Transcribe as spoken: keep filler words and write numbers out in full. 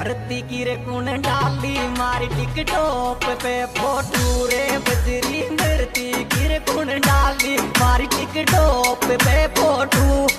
धरती की रे कुण डाली मारी टिकटॉक पे फोटू रे बजरी धरती की रे कुण डाली मारी टिकटॉक पे फोटू।